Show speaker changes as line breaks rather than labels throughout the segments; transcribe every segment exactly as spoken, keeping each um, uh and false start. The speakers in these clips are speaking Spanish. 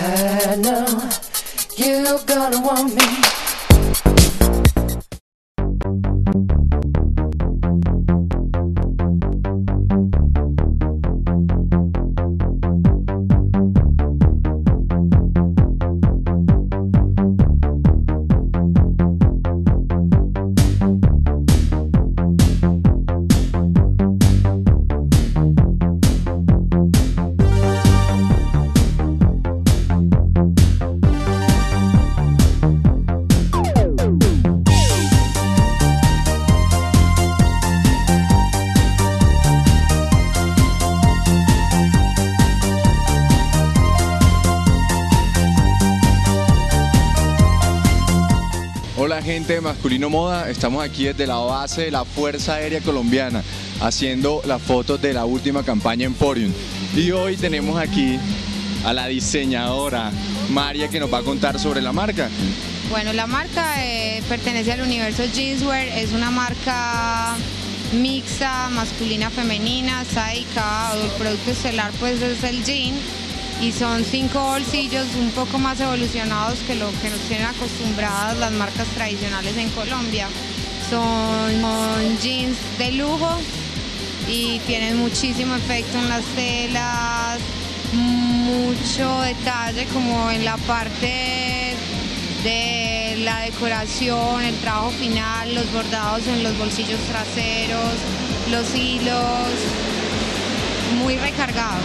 I know you're gonna want me.
Hola gente de Masculino Moda, estamos aquí desde la base de la Fuerza Aérea Colombiana haciendo las fotos de la última campaña Emporium. Y hoy tenemos aquí a la diseñadora María que nos va a contar sobre la marca.
Bueno, la marca eh, pertenece al universo Jeanswear, es una marca mixta, masculina, femenina, está dedicada, el producto estelar pues es el jean. Y son cinco bolsillos un poco más evolucionados que lo que nos tienen acostumbradas las marcas tradicionales en Colombia. Son, son jeans de lujo y tienen muchísimo efecto en las telas, mucho detalle como en la parte de la decoración, el trabajo final, los bordados en los bolsillos traseros, los hilos, muy recargado.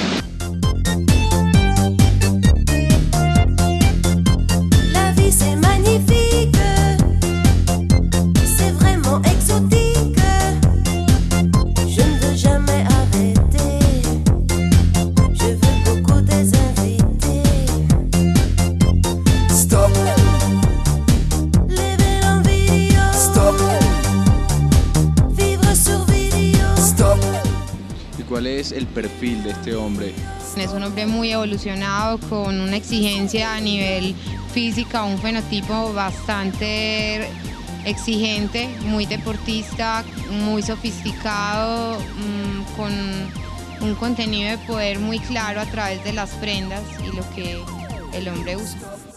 C'est magnifique, c'est vraiment exotique. Je ne veux jamais arrêter, je veux beaucoup des invités. Stop. Lever en vidéo. Stop. Vivre sur vidéo. Stop.
¿Y cuál es el perfil de este hombre?
Es un hombre muy evolucionado, con una exigencia a nivel física, un fenotipo bastante exigente, muy deportista, muy sofisticado, mmm, con un contenido de poder muy claro a través de las prendas y lo que el hombre usa.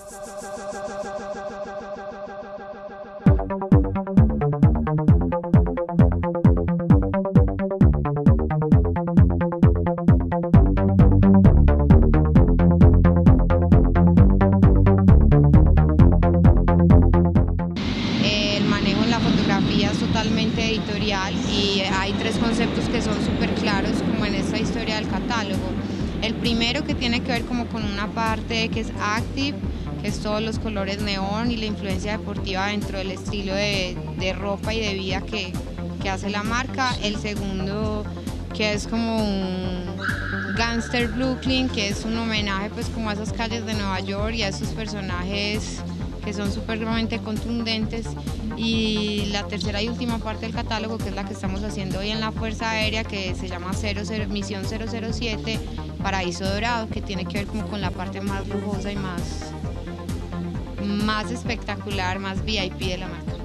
Es totalmente editorial y hay tres conceptos que son súper claros como en esta historia del catálogo. El primero, que tiene que ver como con una parte que es active, que es todos los colores neón y la influencia deportiva dentro del estilo de, de ropa y de vida que, que hace la marca. El segundo, que es como un Gangster Brooklyn, que es un homenaje pues como a esas calles de Nueva York y a esos personajes que son supremamente contundentes. Y la tercera y última parte del catálogo, que es la que estamos haciendo hoy en la Fuerza Aérea, que se llama cero cero, Misión cero cero siete, Paraíso Dorado, que tiene que ver como con la parte más lujosa y más, más espectacular, más V I P de la marca.